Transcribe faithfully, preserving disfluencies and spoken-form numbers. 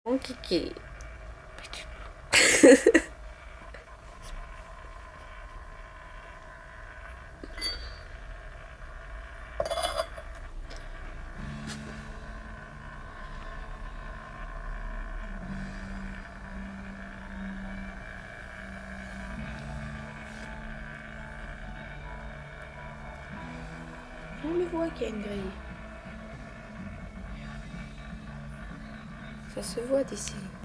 Mon kiki. On le voit qu'il y a une grille. Ça se voit d'ici.